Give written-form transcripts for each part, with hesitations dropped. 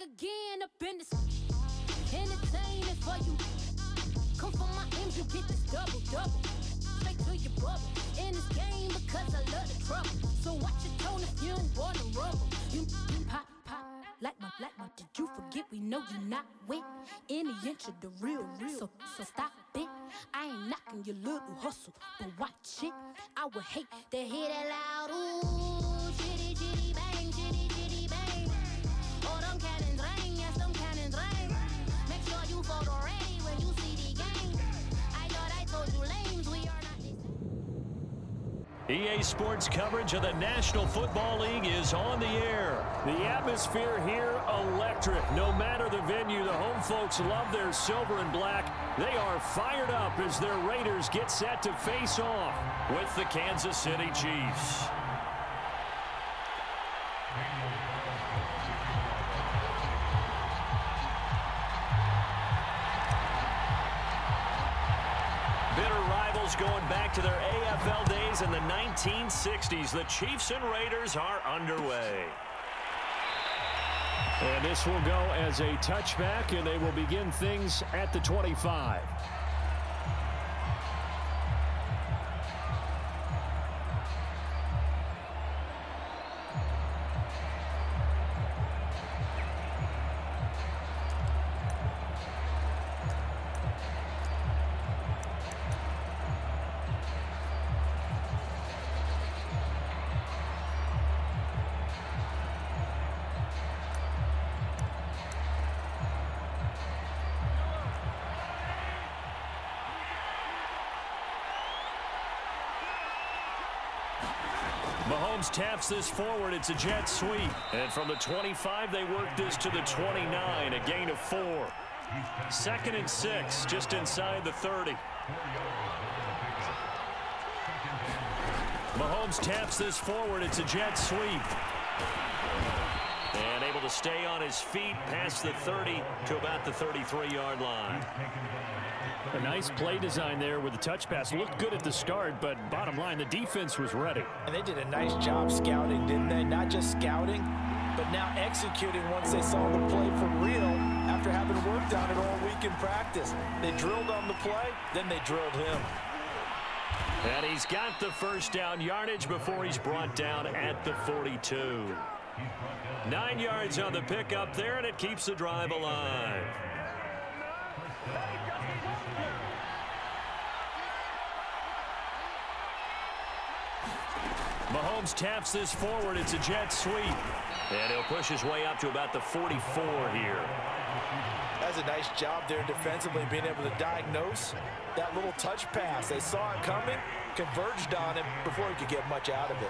again up in this entertainment for you. Come for my M's, you get this double. Straight to your bubble. In this game because I love the trouble. So watch your tone if you don't wanna rumble. You pop, like my. Did you forget we know you not with any inch of the real. So stop it. I ain't knocking your little hustle, but watch it. I would hate to hear that loud ooh, chitty bang, chitty bang. Oh, them cannons ring, yes, them cannons ring. Make sure you photo ready when you see the game. I thought I told you lames, we are not the same. EA Sports coverage of the National Football League is on the air. The atmosphere here, electric. No matter the venue, the home folks love their silver and black. They are fired up as their Raiders get set to face off with the Kansas City Chiefs. Bitter rivals going back to their AFL days in the 1960s. The Chiefs and Raiders are underway. And this will go as a touchback, and they will begin things at the 25. Mahomes taps this forward. It's a jet sweep. And from the 25, they work this to the 29, a gain of 4. 2nd and 6, just inside the 30. Mahomes taps this forward. It's a jet sweep. And able to stay on his feet past the 30 to about the 33-yard line. A nice play design there with the touch pass. Looked good at the start, but bottom line, the defense was ready. And they did a nice job scouting, didn't they? Not just scouting, but now executing once they saw the play for real after having worked on it all week in practice. They drilled on the play, then they drilled him. And he's got the first down yardage before he's brought down at the 42. 9 yards on the pickup there, and it keeps the drive alive. Mahomes taps this forward. It's a jet sweep. And he'll push his way up to about the 44 here. That's a nice job there defensively, being able to diagnose that little touch pass. They saw it coming, converged on him before he could get much out of it.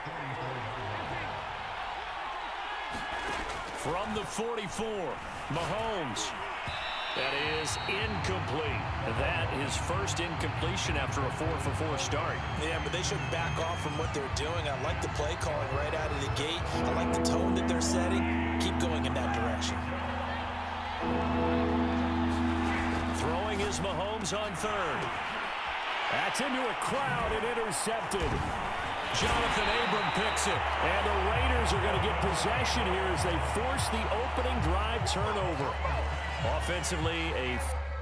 From the 44, Mahomes. That is incomplete. That is first incompletion after a 4-for-4 start. Yeah, but they shouldn't back off from what they're doing. I like the play calling right out of the gate. I like the tone that they're setting. Keep going in that direction. Throwing is Mahomes on 3rd. That's into a crowd and intercepted. Jonathan Abram picks it. And the Raiders are going to get possession here as they force the opening drive turnover. Offensively, a